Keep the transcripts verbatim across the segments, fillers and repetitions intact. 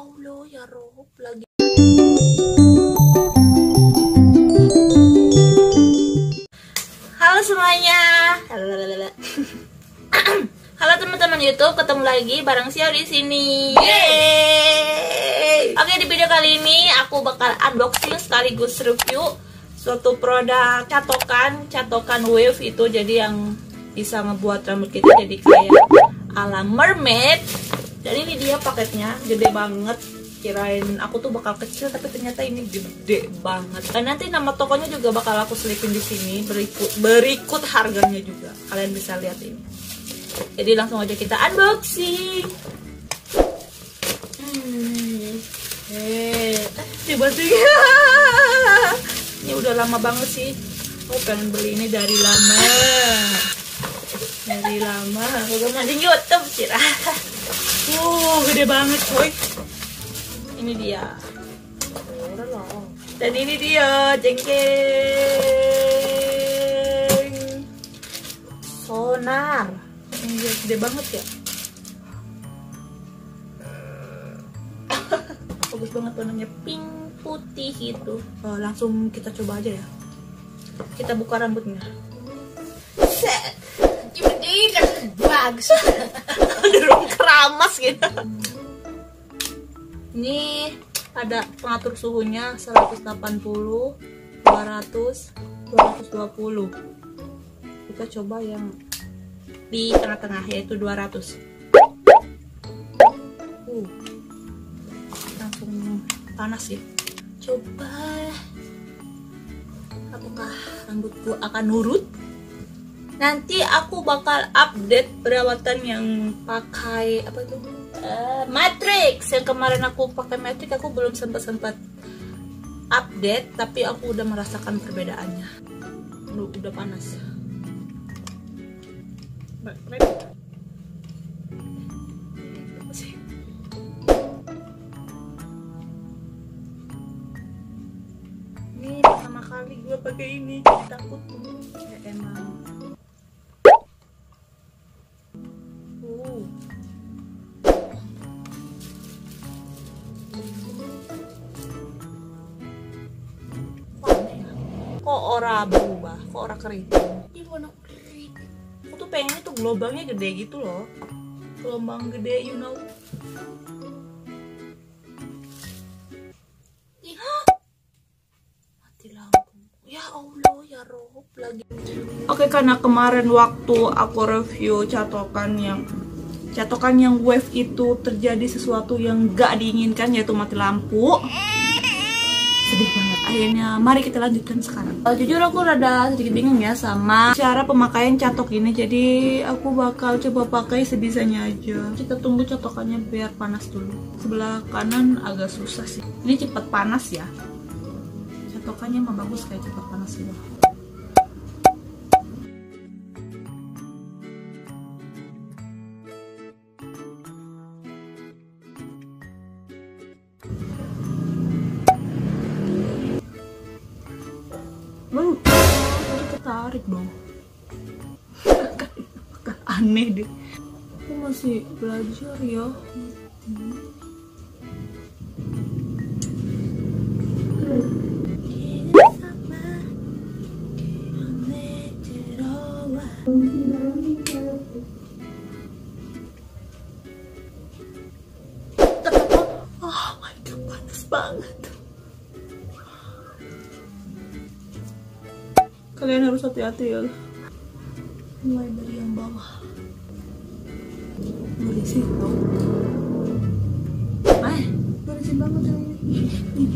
Allah ya Rob lagi. Halo semuanya. Halo teman-teman YouTube, ketemu lagi bareng Xiao di sini. Yeay. Oke, di video kali ini aku bakal unboxing sekaligus review suatu produk catokan, catokan wave itu, jadi yang bisa ngebuat rambut kita jadi kayak ala mermaid. Dan ini dia paketnya, gede banget. Kirain aku tuh bakal kecil, tapi ternyata ini gede banget. Dan nanti nama tokonya juga bakal aku selipin di sini, berikut berikut harganya juga. Kalian bisa lihat ini. Jadi langsung aja kita unboxing. Hmm. Eh, tiba-tiba. Ini udah lama banget sih. Aku pengen beli ini dari lama. Dari lama. Aku masih YouTube sih. Uh, gede banget coy. Ini dia. Dan ini dia, jengkeng. Sonar. Ini dia gede banget ya. Bagus banget warnanya, pink putih gitu. Oh, langsung kita coba aja ya. Kita buka rambutnya. Set. Gede kan bagus. Derung keramas gitu. Ini ada pengatur suhunya seratus delapan puluh, dua ratus, dua ratus dua puluh. Kita coba yang di tengah-tengah, yaitu dua ratus. Uh, langsung panas ya. Coba apakah rambutku akan nurut? Nanti aku bakal update perawatan yang pakai apa itu? Uh, Matrix. Yang kemarin aku pakai Matrix, aku belum sempat-sempat update, tapi aku udah merasakan perbedaannya. Udah, udah panas. Ini pertama kali gue pakai ini, takut ya emang. Uh. Kok ora berubah, kok ora keriting. Ini warna keriting. Aku tuh pengen tuh gelombangnya gede gitu loh. Gelombang gede, you know. Ih, mati lampu. Ya Allah ya Rob lagi. Oke, karena kemarin waktu aku review catokan yang catokan yang wave itu terjadi sesuatu yang gak diinginkan, yaitu mati lampu. Sedih banget. Akhirnya mari kita lanjutkan sekarang. uh, Jujur aku rada sedikit bingung ya sama cara pemakaian catok ini. Jadi aku bakal coba pakai sebisanya aja. Kita tunggu catokannya biar panas dulu. Sebelah kanan agak susah sih. Ini cepat panas ya. Catokannya mah bagus kayak cepat panas gitu. Wow, jadi ketarik dong. Aneh deh. Aku masih belajar ya. Oh my god, panas banget. Kalian harus hati-hati ya. Mulai dari yang bawah. Berisik dong. Eh, berisik banget ini.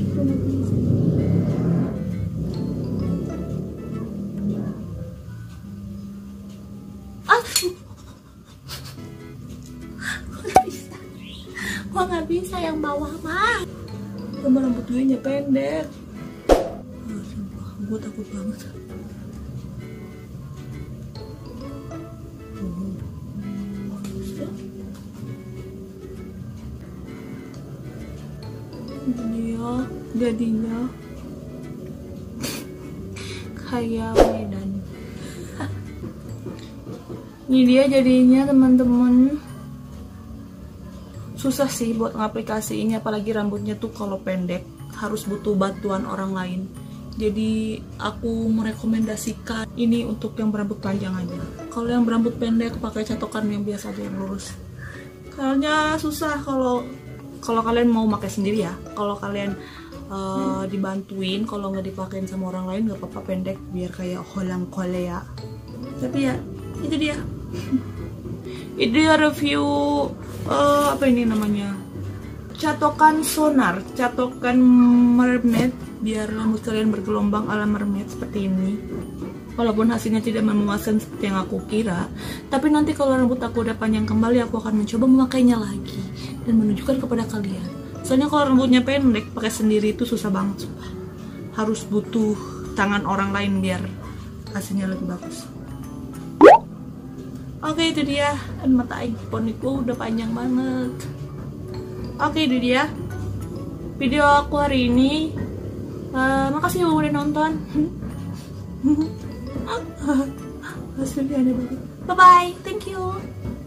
Aduh. Gak bisa. Gua gak bisa yang bawah mah. Sama rambut gue pendek. Oh, sumpah, gue takut banget. Dia jadinya kayak Medan. Ini dia jadinya teman-teman. susah sih buat ngaplikasiinnya, apalagi rambutnya tuh kalau pendek harus butuh bantuan orang lain. Jadi aku merekomendasikan ini untuk yang berambut panjang aja. Kalau yang berambut pendek pakai catokan yang biasa aja, yang lurus. Soalnya susah kalau kalau kalian mau pakai sendiri ya. Kalau kalian uh, dibantuin, kalau nggak dipakein sama orang lain nggak apa-apa pendek, biar kayak holang kolea. Tapi ya itu dia. Itu dia review uh, apa ini namanya? Catokan sonar, catokan mermaid, biar rambut kalian bergelombang ala mermaid seperti ini. Walaupun hasilnya tidak memuaskan seperti yang aku kira, tapi nanti kalau rambut aku udah panjang kembali, aku akan mencoba memakainya lagi dan menunjukkan kepada kalian. Soalnya kalau rambutnya pendek pakai sendiri itu susah banget, sumpah. Harus butuh tangan orang lain biar hasilnya lebih bagus. Oke, itu dia. Dan mata iPhone-ku udah panjang banget. Oke, itu dia video aku hari ini. Uh, makasih udah nonton. Hasilnya aneh banget. Bye bye, thank you.